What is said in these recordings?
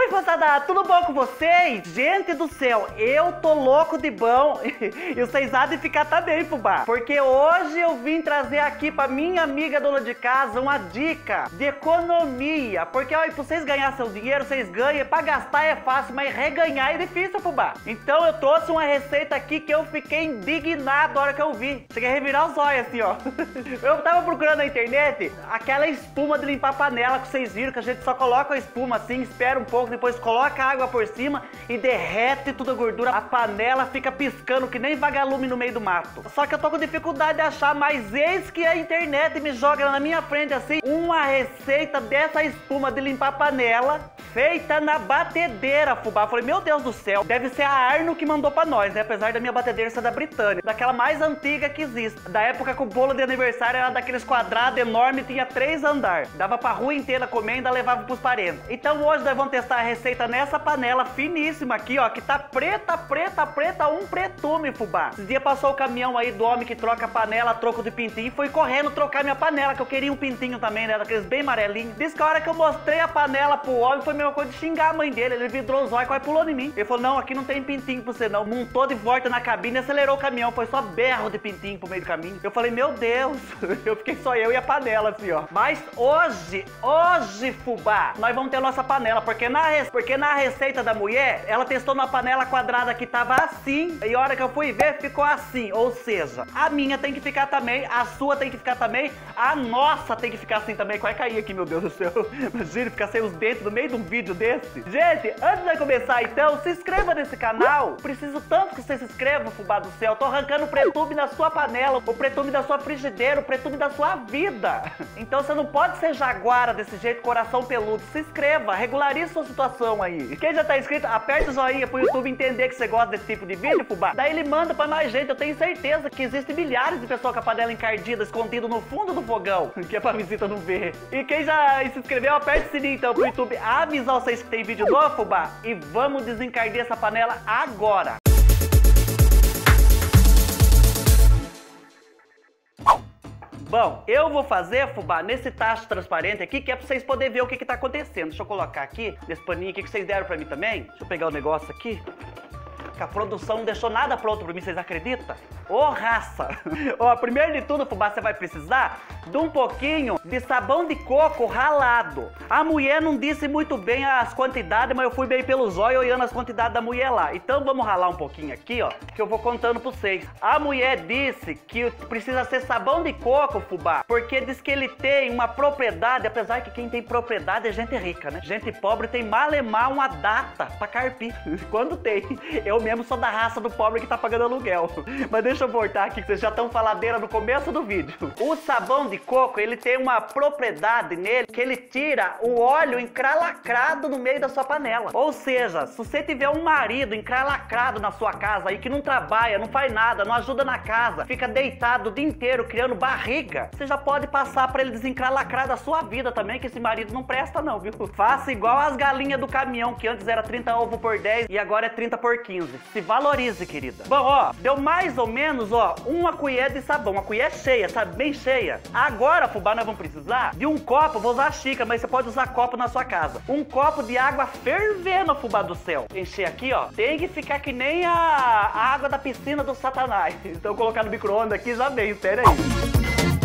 moçada, tudo bom com vocês? Gente do céu, eu tô louco de bom e vocês há de ficar também, fubá. Porque hoje eu vim trazer aqui pra minha amiga dona de casa uma dica de economia. Porque, ó, pra vocês ganhar seu dinheiro, vocês ganham. Pra gastar é fácil, mas reganhar é difícil, fubá. Então eu trouxe uma receita aqui que eu fiquei indignado na hora que eu vi. Cheguei a revirar os olhos assim, ó. Eu tava procurando na internet aquela espuma de limpar panela que vocês viram, que a gente só coloca a espuma assim, espera um pouco, depois coloca a água por cima e derrete toda a gordura. A panela fica piscando que nem vagalume no meio do mato. Só que eu tô com dificuldade de achar, mas eis que a internet me joga na minha frente assim uma receita dessa espuma de limpar panela feita na batedeira, fubá. Eu falei, meu Deus do céu, deve ser a Arno que mandou pra nós, né? Apesar da minha batedeira ser da Britânia, daquela mais antiga que existe. Da época que o bolo de aniversário era daqueles quadrados enormes, tinha 3 andares. Dava pra rua inteira comer e ainda levava pros parentes. Então hoje nós vamos testar a receita nessa panela finíssima aqui, ó, que tá preta, um pretume, fubá. Esse dia passou o caminhão aí do homem que troca a panela a troco de pintinho e foi correndo trocar minha panela, que eu queria um pintinho também, né? Daqueles bem amarelinhos. Diz que a hora que eu mostrei a panela pro homem foi a mesma coisa de xingar a mãe dele. Ele vidrou os olhos e quase pulou em mim. Ele falou, não, aqui não tem pintinho pra você não. Montou de volta na cabine e acelerou o caminhão. Foi só berro de pintinho pro meio do caminho. Eu falei, meu Deus. Eu fiquei só eu e a panela assim, ó. Mas hoje, fubá, nós vamos ter nossa panela. Porque na receita da mulher, ela testou numa panela quadrada que tava assim. E a hora que eu fui ver, ficou assim. Ou seja, a minha tem que ficar também, a sua tem que ficar também, a nossa tem que ficar assim também. Vai cair aqui, meu Deus do céu. Imagina ficar sem os dentes no meio de um vídeo desse. Gente, antes de começar então, se inscreva nesse canal. Preciso tanto que você se inscreva, fubá do céu. Tô arrancando o pretume da sua panela, o pretume da sua frigideira, o pretume da sua vida. Então você não pode ser jaguara desse jeito, coração peludo. Se inscreva, regularize sua situação aí. Quem já tá inscrito, aperta o joinha pro YouTube entender que você gosta desse tipo de vídeo, fubá. Daí ele manda pra mais gente. Eu tenho certeza que existem milhares de pessoas com a panela encardida, escondido no fundo do fogão, que é pra visita não ver. E quem já se inscreveu, aperta o sininho então pro YouTube avisar vocês que tem vídeo novo, fubá. E vamos desencardir essa panela agora. Bom, eu vou fazer, fubá, nesse tacho transparente aqui, que é pra vocês poderem ver o que tá acontecendo. Deixa eu colocar aqui, nesse paninho aqui que vocês deram pra mim também. Deixa eu pegar o negócio aqui. Que a produção não deixou nada pronto pra mim, vocês acreditam? Ô, raça! Ó, primeiro de tudo, fubá, você vai precisar de um pouquinho de sabão de coco ralado. A mulher não disse muito bem as quantidades, mas eu fui bem pelos olhos olhando as quantidades da mulher lá. Então vamos ralar um pouquinho aqui, ó, que eu vou contando pra vocês. A mulher disse que precisa ser sabão de coco, fubá, porque diz que ele tem uma propriedade, apesar que quem tem propriedade é gente rica, né? Gente pobre tem malemar uma data pra carpir. Quando tem. Eu mesmo sou da raça do pobre que tá pagando aluguel. Mas deixa eu voltar aqui, que vocês já estão faladeira no começo do vídeo. O sabão de coco, ele tem uma propriedade nele que ele tira o óleo encralacrado no meio da sua panela. Ou seja, se você tiver um marido encralacrado na sua casa aí que não trabalha, não faz nada, não ajuda na casa, fica deitado o dia inteiro criando barriga, você já pode passar pra ele desencralacrar da sua vida também, que esse marido não presta não, viu? Faça igual as galinhas do caminhão, que antes era 30 ovos por 10 e agora é 30 por 15. Se valorize, querida. Bom, ó, deu mais ou menos, ó, uma colher de sabão, uma colher cheia, sabe? Bem cheia. Agora, fubá, nós vamos precisar de um copo, vou usar a xícara, mas você pode usar copo na sua casa. Um copo de água fervendo, fubá do céu. Encher aqui, ó, tem que ficar que nem a água da piscina do Satanás. Então colocar no micro-ondas aqui já vem, espera aí.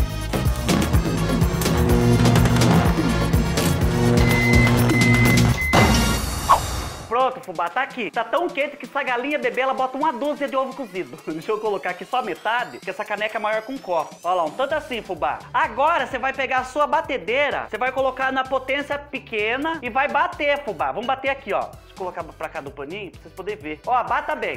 Pronto, fubá, tá aqui. Tá tão quente que essa galinha bebê, ela bota uma dúzia de ovo cozido. Deixa eu colocar aqui só metade, porque essa caneca é maior que um copo. Olha lá, um tanto assim, fubá. Agora você vai pegar a sua batedeira, você vai colocar na potência pequena e vai bater, fubá. Vamos bater aqui, ó. Deixa eu colocar pra cá do paninho, pra vocês poderem ver. Ó, bata bem.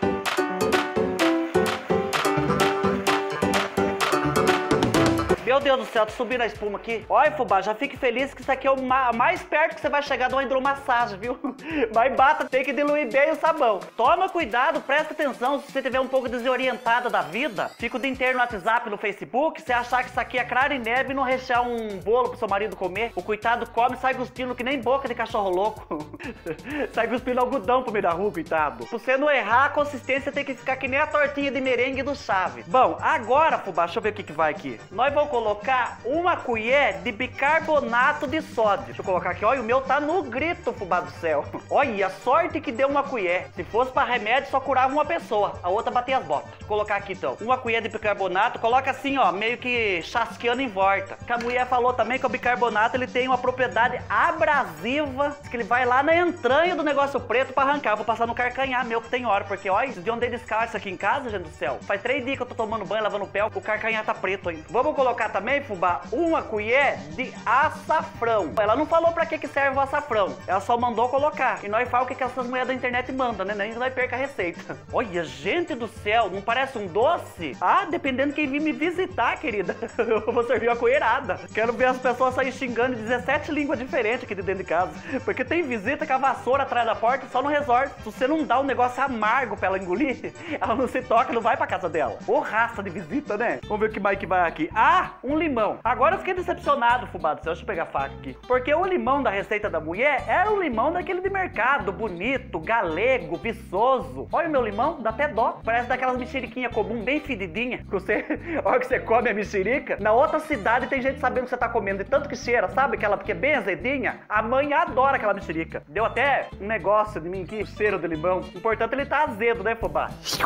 Meu Deus do céu, tá subindo a espuma aqui. Olha, fubá, já fique feliz que isso aqui é o mais perto que você vai chegar de uma hidromassagem, viu? Mas bata, tem que diluir bem o sabão. Toma cuidado, presta atenção. Se você estiver um pouco desorientada da vida, fica o dia inteiro no WhatsApp, no Facebook, você achar que isso aqui é clara e neve e não rechear um bolo pro seu marido comer. O coitado come e sai cuspindo que nem boca de cachorro louco. Sai cuspindo algodão pro meio da rua, coitado. Pra você não errar, a consistência tem que ficar que nem a tortinha de merengue do Chaves. Bom, agora, fubá, deixa eu ver o que vai aqui. Nós vamos colocar colocar uma colher de bicarbonato de sódio. Deixa eu colocar aqui, olha, o meu tá no grito, fubá do céu. Olha, a sorte que deu uma colher. Se fosse pra remédio, só curava uma pessoa, a outra batia as botas. Vou colocar aqui então, uma colher de bicarbonato, coloca assim, ó, meio que chasqueando em volta. Que a mulher falou também que o bicarbonato, ele tem uma propriedade abrasiva, que ele vai lá na entranha do negócio preto pra arrancar. Vou passar no carcanhar meu que tem hora, porque olha, de onde eu descalço aqui em casa, gente do céu, faz 3 dias que eu tô tomando banho, lavando o pé, o carcanhar tá preto ainda. Vamos colocar também, fubá, uma colher de açafrão. Ela não falou pra que serve o açafrão, ela só mandou colocar. E nós falamos o que essas mulheres da internet mandam, né? Nem nós perca a receita. Olha, gente do céu, não parece um doce? Ah, dependendo de quem vir me visitar, querida, eu vou servir uma colherada. Quero ver as pessoas saírem xingando em 17 línguas diferentes aqui de dentro de casa. Porque tem visita com a vassoura atrás da porta só no resort. Se você não dá um negócio amargo pra ela engolir, ela não se toca, não vai pra casa dela. Ô raça de visita, né? Vamos ver o que mais que vai aqui. Ah, um limão. Agora eu fiquei decepcionado, fubá do céu. Deixa eu pegar a faca aqui. Porque o limão da receita da mulher era um limão daquele de mercado, bonito, galego, viçoso. Olha o meu limão, dá até dó. Parece daquelas mexeriquinhas comuns, bem fedidinha. Que você, a hora que você come a mexerica, na outra cidade tem gente sabendo que você tá comendo. E tanto que cheira, sabe? Aquela porque é bem azedinha. A mãe adora aquela mexerica. Deu até um negócio de mim aqui, o cheiro do limão. O importante é ele tá azedo, né, fubá?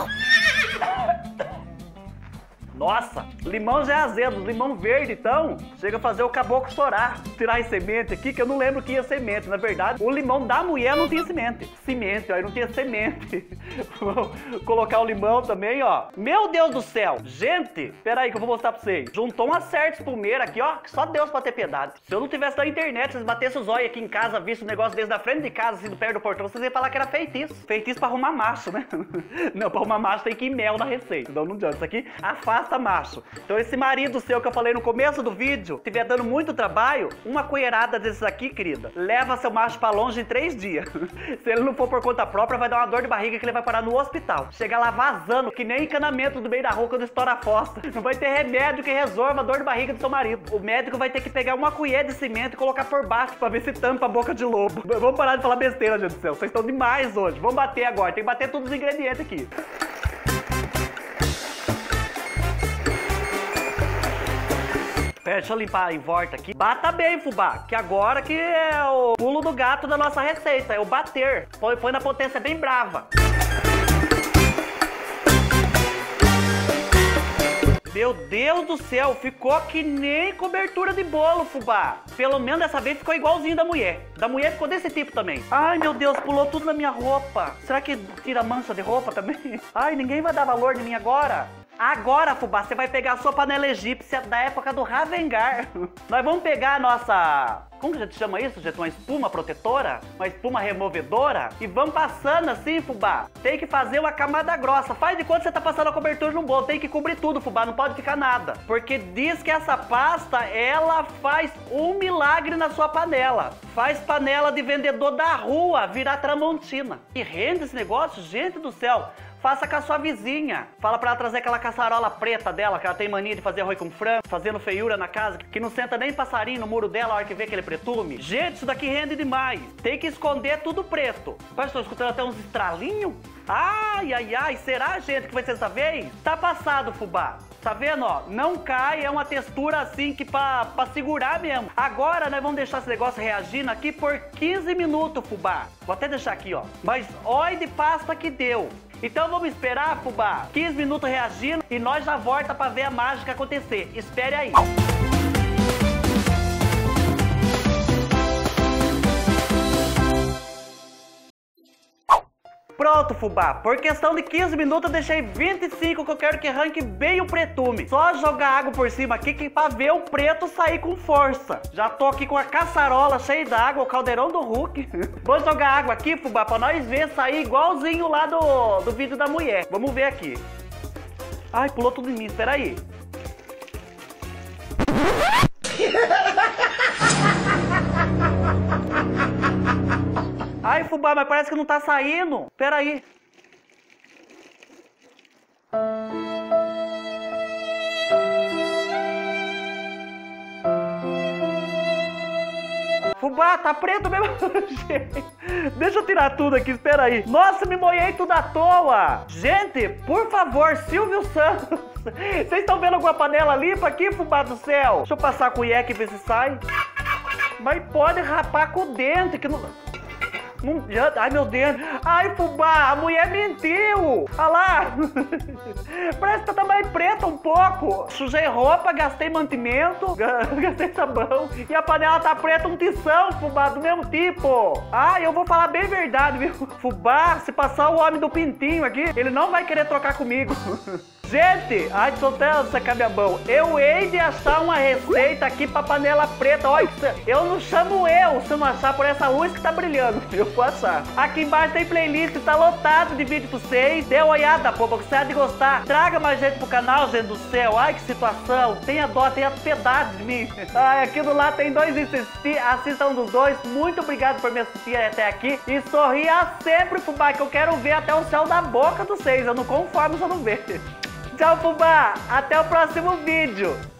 Nossa, limão já é azedo, limão verde então, chega a fazer o caboclo chorar. Tirar as sementes aqui, que eu não lembro que ia semente. Na verdade, o limão da mulher não tinha semente. Semente, ó, não tinha semente. Vou colocar o limão também, ó. Meu Deus do céu, gente, pera aí que eu vou mostrar pra vocês. Juntou uma certa espumeira aqui, ó, que só Deus pra ter piedade. Se eu não tivesse na internet, vocês batessem os olhos aqui em casa, visto um negócio desde a frente de casa, assim, do perto do portão, vocês iam falar que era feitiço. Feitiço pra arrumar macho, né? Não, pra arrumar macho tem que ir mel na receita. Então não adianta, isso aqui afasta macho. Então esse marido seu que eu falei no começo do vídeo, tiver dando muito trabalho, uma colherada desses aqui, querida, leva seu macho pra longe em 3 dias. Se ele não for por conta própria, vai dar uma dor de barriga que ele vai parar no hospital. Chega lá vazando, que nem encanamento do meio da rua quando estoura a fossa. Não vai ter remédio que resolva a dor de barriga do seu marido. O médico vai ter que pegar uma colher de cimento e colocar por baixo pra ver se tampa a boca de lobo. Vamos parar de falar besteira, gente do céu. Vocês estão demais hoje. Vamos bater agora. Tem que bater todos os ingredientes aqui. Pera, deixa eu limpar em volta aqui. Bata bem, fubá, que agora que é o pulo do gato da nossa receita, é o bater. Põe na potência bem brava. Meu Deus do céu, ficou que nem cobertura de bolo, fubá. Pelo menos dessa vez ficou igualzinho da mulher. Da mulher ficou desse tipo também. Ai, meu Deus, pulou tudo na minha roupa. Será que tira mancha de roupa também? Ai, ninguém vai dar valor de mim agora. Agora, fubá, você vai pegar a sua panela egípcia da época do Ravengar. Nós vamos pegar a nossa... Como que a gente chama isso, gente? Uma espuma protetora? Uma espuma removedora? E vamos passando assim, fubá. Tem que fazer uma camada grossa. Faz de conta que você tá passando a cobertura no bolo. Tem que cobrir tudo, fubá. Não pode ficar nada. Porque diz que essa pasta, ela faz um milagre na sua panela. Faz panela de vendedor da rua virar Tramontina. E rende esse negócio, gente do céu. Faça com a sua vizinha. Fala pra ela trazer aquela caçarola preta dela, que ela tem mania de fazer arroz com frango, fazendo feiura na casa, que não senta nem passarinho no muro dela a hora que vê aquele pretume. Gente, isso daqui rende demais. Tem que esconder tudo preto. Mas estou escutando até uns estralinhos. Ai, ai, ai. Será, gente, que vai ser dessa vez? Tá passado, fubá. Tá vendo, ó? Não cai, é uma textura assim que pra segurar mesmo. Agora nós vamos deixar esse negócio reagindo aqui por 15 minutos, fubá. Vou até deixar aqui, ó. Mas olha de pasta que deu. Então vamos esperar, fubá, 15 minutos reagindo e nós já volta pra ver a mágica acontecer. Espere aí. Pronto, fubá. Por questão de 15 minutos eu deixei 25 que eu quero que arranque bem o pretume. Só jogar água por cima aqui que pra ver o preto sair com força. Já tô aqui com a caçarola cheia d'água, o caldeirão do Hulk. Vou jogar água aqui, fubá, pra nós ver sair igualzinho lá do vídeo da mulher. Vamos ver aqui. Ai, pulou tudo em mim. Espera aí. Ai, fubá, mas parece que não tá saindo. Pera aí. Fubá, tá preto mesmo. Deixa eu tirar tudo aqui, espera aí. Nossa, me molhei tudo à toa. Gente, por favor, Silvio Santos. Vocês estão vendo alguma panela limpa aqui, Fubá do céu? Deixa eu passar a cueca e ver se sai. Mas pode rapar com o dente, que não... Ai, meu Deus. Ai, Fubá, a mulher mentiu. Olha lá. Parece que tá mais preta um pouco. Sujei roupa, gastei mantimento, gastei sabão. E a panela tá preta, um tição, Fubá, do mesmo tipo. Ai, eu vou falar bem verdade, viu? Fubá, se passar o homem do pintinho aqui, ele não vai querer trocar comigo. Gente, ai, tô até sacar minha mão. Eu hei de achar uma receita aqui pra panela preta. Olha, eu não chamo se eu não achar por essa luz que tá brilhando. Eu vou achar. Aqui embaixo tem playlist, tá lotado de vídeo pra vocês. Dê uma olhada, pô, pra você há de gostar. Traga mais gente pro canal, gente do céu. Ai, que situação. Tenha dó, tenha piedade de mim. Ai, aqui do lado tem dois insistir. Assistam dos dois. Muito obrigado por me assistir até aqui. E sorria sempre, Fubá, que eu quero ver até o céu da boca dos seis. Eu não conformo se eu não ver. Tchau, Fubá! Até o próximo vídeo!